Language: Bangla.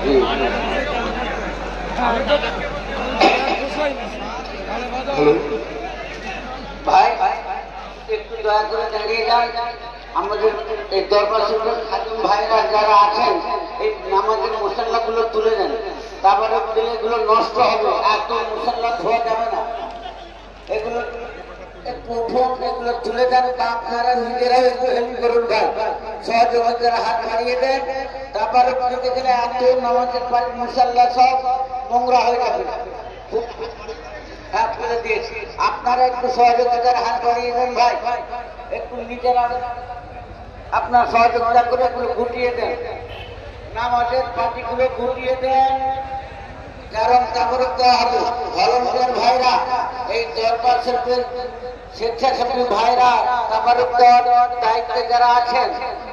ভাই একটু দয়া করে দাঁড়িয়ে যান। আমাদের এই দরবার শরীফের খাদিম ভাইরা যারা আছেন এই নামাজের মুসাল্লাগুলো তুলে দেন, তারপরে এগুলো নষ্ট হবে, এত মুসাল্লা ধোয়া যাবে না। এগুলো একটু উঠুন, এগুলো তুলে দেন। আপনারা নিজেরাও একটু হেল্প করুন ভাই, সহযোগিতার হাত বাড়িয়ে দেন। তারপরে দিতে গেলে এত নামাজের মুসাল্লা সব নোংরা হয়ে যাবে। হাত করে দিয়েছি, আপনারা একটু সহযোগিতার হাত বাড়িয়ে দেন ভাই, একটু নিজেরা আপনার সহযোগিতা করে এগুলো গুটিয়ে দেন, নামাজের পাটিগুলো গুটিয়ে দেন। কারণ তারপরে দেওয়া হবে ভলেন্টিয়ার ভাইরা, এই দরবার শরীফের স্বেচ্ছাসেবী ভাইরা, তারপরে দায়িত্বে যারা আছেন